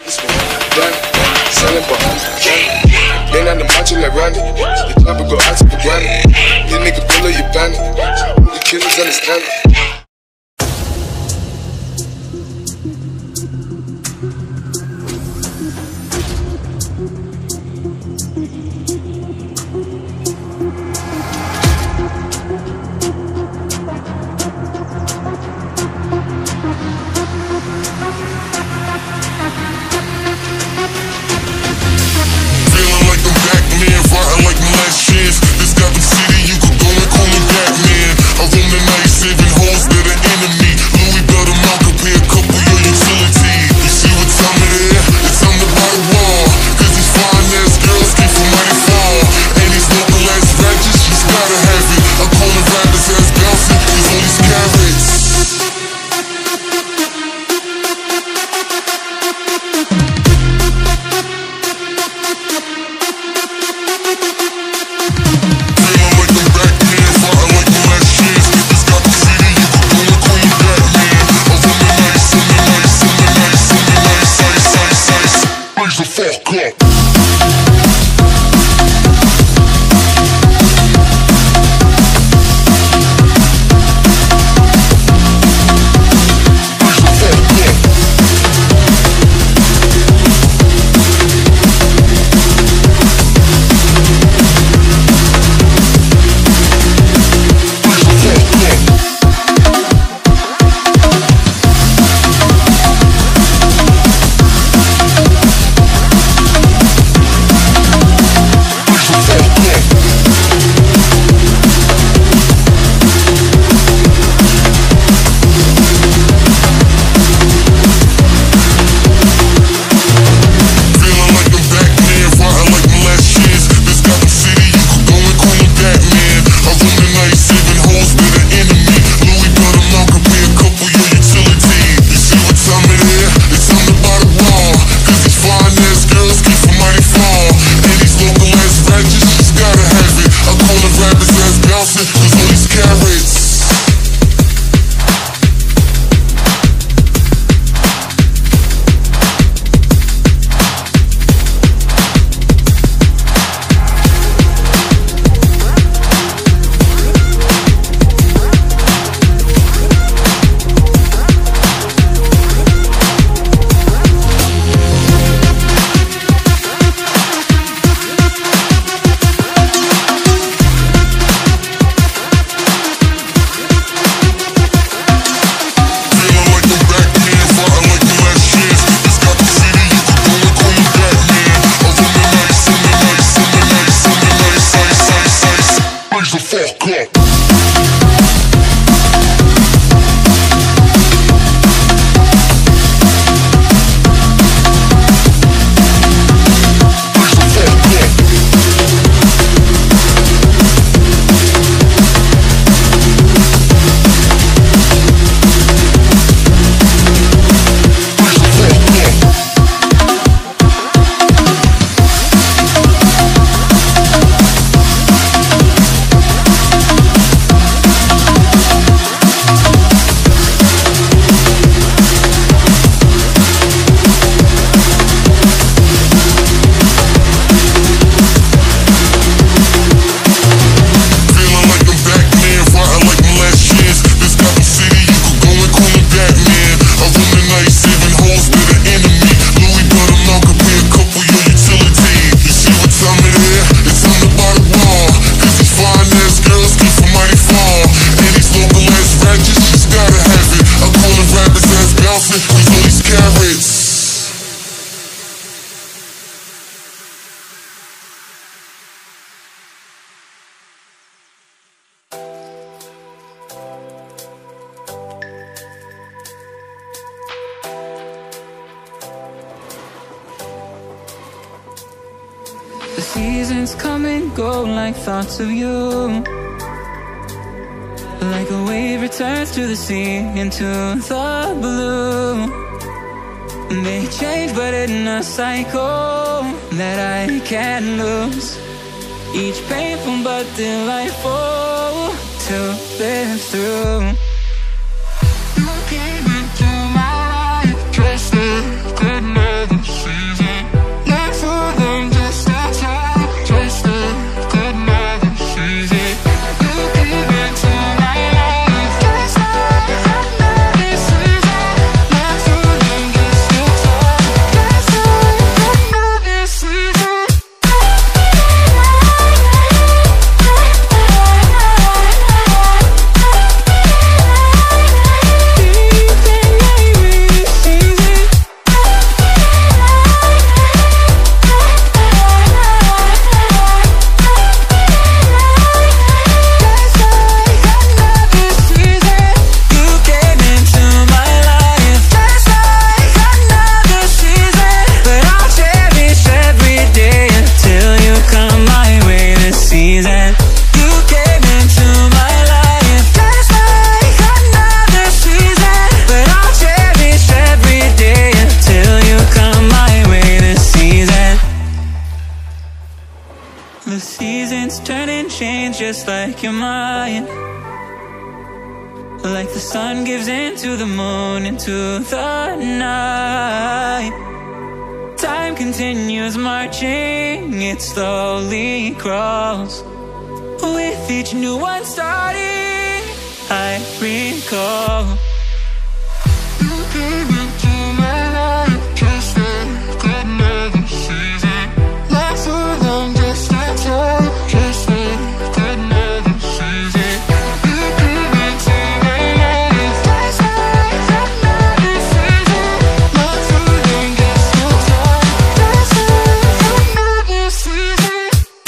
Selling behind it. Lean on the macho like Randy. The chopper go out to the granny. You nigga pull up your bandit. The killers understand it. The seasons come and go like thoughts of you. Like a wave returns to the sea, into the blue. They change but in a cycle that I can't lose. Each painful but delightful to live through. You came into my life, trusted, could never see. hands, turning chains just like you're mine. Like the sun gives into the moon, into the night. Time continues marching, it slowly crawls. With each new one starting, I recall. You came into my life just like another season. Not so long, just a time, just like another season. You came into my life just like another season. Not so long, just a time, just like another season.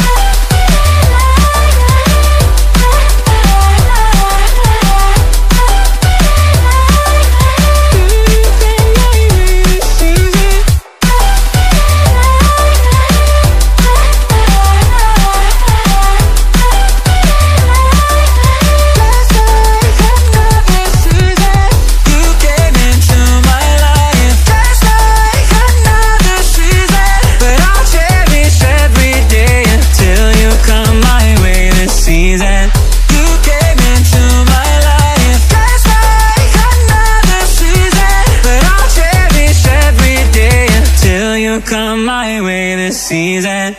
Come my way this season.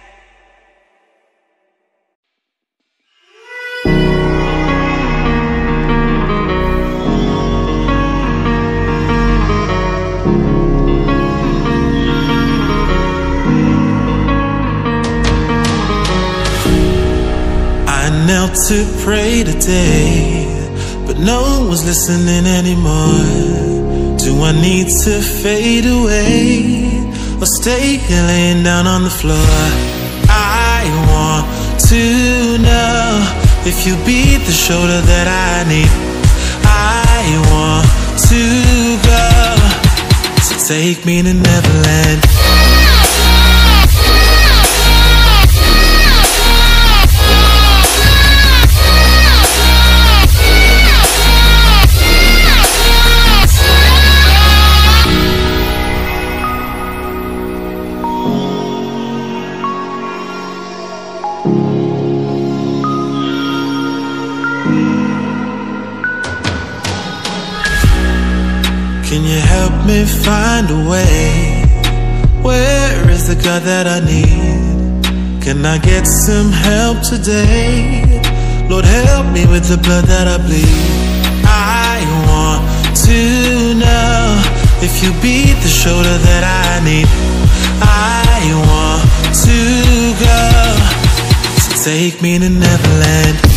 I knelt to pray today, but no one was listening anymore. Do I need to fade away or stay here laying down on the floor? I want to know if you be the shoulder that I need. I want to go, so take me to Neverland. Can you help me find a way? Where is the God that I need? Can I get some help today? Lord, help me with the blood that I bleed. I want to know if you be the shoulder that I need. I want to go, so take me to Neverland.